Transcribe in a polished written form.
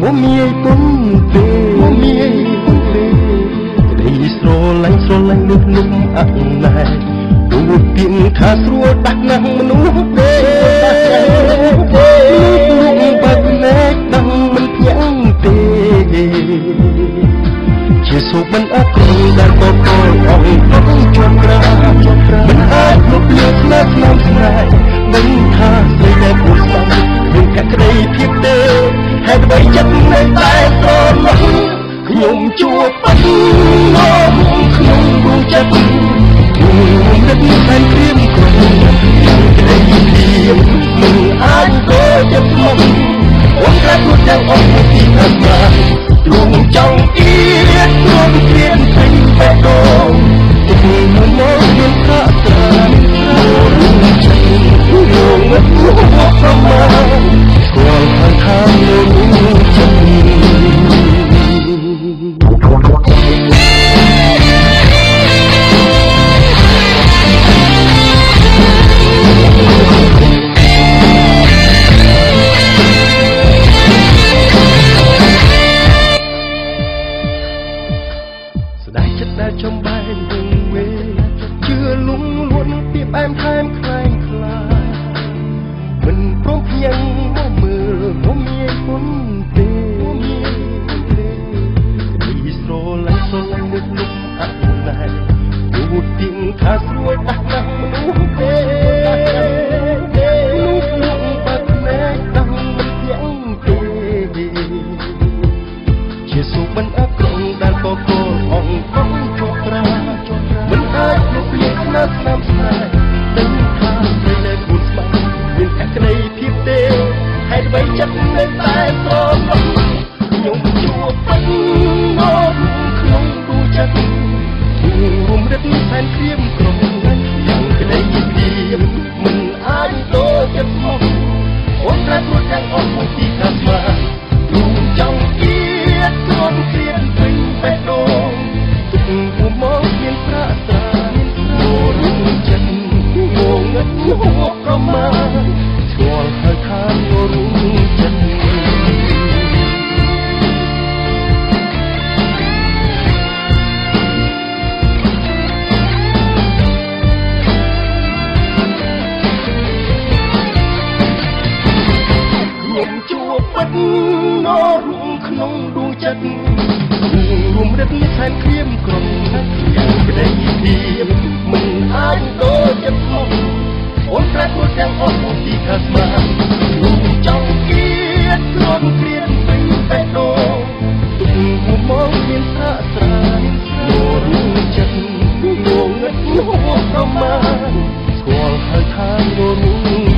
មានគុណទេមានគុណទេក្តីស្រឡាញ់លើកលំអណែទូទៀងថាស្រួលដាស់ណាស់មនុស្សទេលោកបាត់ណែដឹងមិនភ្ញាំងទេជាសុខមិនអត់គ្រងដែលកកអង្គក្នុងជាប់ក្រាមិនអាចលុបលាស្នេហ៍ស្នាមស្នេហ៍មិនថាស្រីដែលពូស្ដាំនឹងកក្តីភាពទេហេតុអ្វីចិត្តនៅតែស្រឡះខ្ញុំជួបបាត់មកក្នុងដួងចិត្តខ្ញុំនឹកតែព្រៀមក្រុមក្តីព្រៀមមិនអាចទៅចិត្តមកអូនតែខ្លួនទាំងអស់ពីខាងណាទ្រង់ចង់អៀតទ្រង់ព្រៀនពេញបេះដូងទឹកមួយមកមានថាត្រារួមចិត្តខ្ញុំមិនមកប្រមាណស្គាល់ខាងខាងលោកចិត្តចំបែងវងវេជឿលំលួនពីបែមថែមខ្លែងខ្លាមិនព្រមភ្ញាំងមកមើលមកមានគុណទេពីស្រឡាញ់លើកលំអណែទូទៀងថាស្រួយដាស់ណាស់មនុស្សទេលោកបាត់ណែដឹងមិនភ្ញាំងទេជាសុខមិនអក្រងដែលកកអង្គមិនអាចលុបលាស្នាមស្នេហ៍ដឹងថាស្រីនៅគូស្បែកមានតែក្តីភាពទេហេតុអ្វីចិត្តនៅតែស្រឡះខ្ញុំជួបបាត់មកក្នុងដួងចិត្តរួមរឹកសែនព្រៀមក្រុមយ៉ាងក្តីភាពមិនអាចទៅចិត្តមកអូនតែខ្លួនទាំងអស់មកពីខាងណាទ្រង់ចង់គៀតទ្រង់ព្រៀនពេញបេះដូងមកមានប្រាសាទរួមចិត្តងងឹតមកប្រមាណស្គាល់ហើយថារួមចិត្តខ្ញុំជួបបាត់នរក្នុងដួងចិត្តរួមរឹកសែនព្រៀមក្រុមយ៉ាងក្តីភាពមិនអាចទៅចិត្តមកអូនប្រែខ្លួនទាំងអស់មកពីខាងណាលោកចង់គៀតទ្រង់ព្រៀនពេញបេះដូងទុកមកមានថាស្រារួមចិត្តងងឹតមកប្រមាណស្គាល់ហើយថារួម